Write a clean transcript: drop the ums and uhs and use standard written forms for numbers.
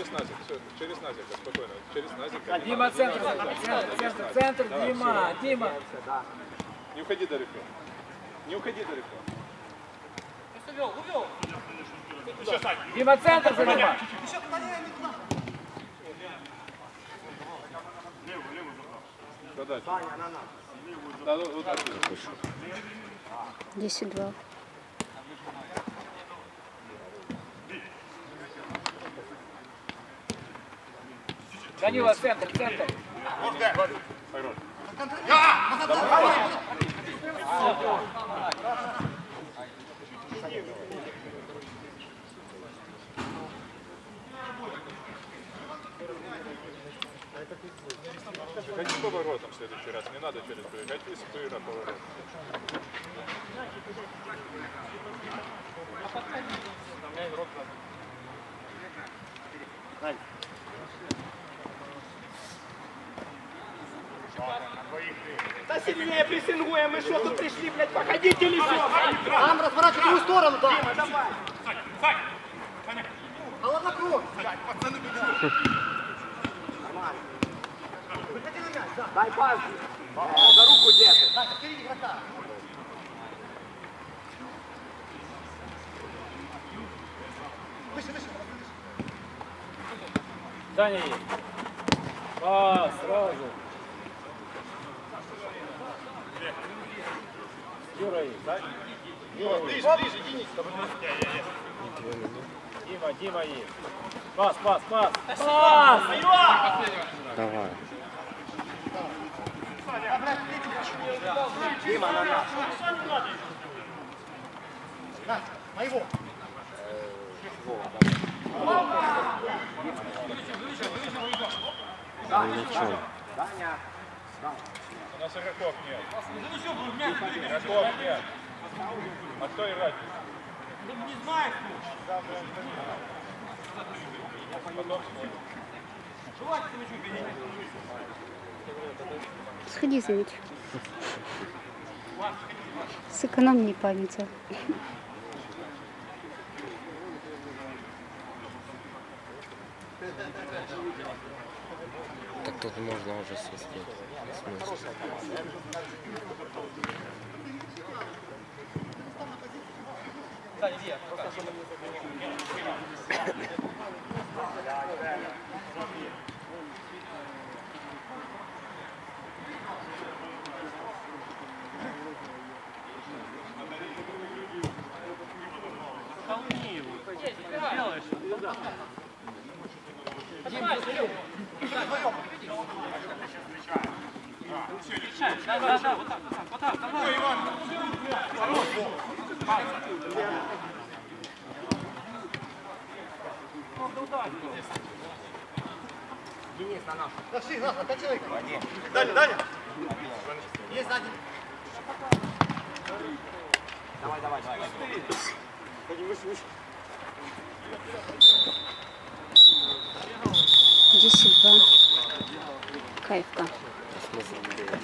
через Назик, все, через Назика, спокойно, через Назика. Дима, центр, Дима, Дима. Не уходи далеко. Не уходи далеко. Увел. Дима, центр занимай. Подать. Да, вот так. 10-2. Данила, центр. Хорош. Ходи поворотом в следующий раз, не надо через брюк, ходи с брюка поворотом. Да сильнее прессингуем, мы что тут пришли, блядь, походите или что? Нам разворачивать в другую сторону, да. Дима, давай. Голова круг. Дай пас. За руку держи. Да, впереди игрока. Выше. Даня есть. Пас, сразу. Юра есть. Ближе, Денис. Дима есть. Пас. Давай. Дима, на нас. На, моего. Даня. У нас игроков нет. Игроков нет. А кто играть? Не знаю. Потом смотрим. Сходи за ведь. Сэкономи память. Так тут можно уже свистеть. Денис, на нас. Пошли, Глаз, 5 человек. Даня. Есть сзади. Давай. Выше. 10-2. Кайфка. Смысл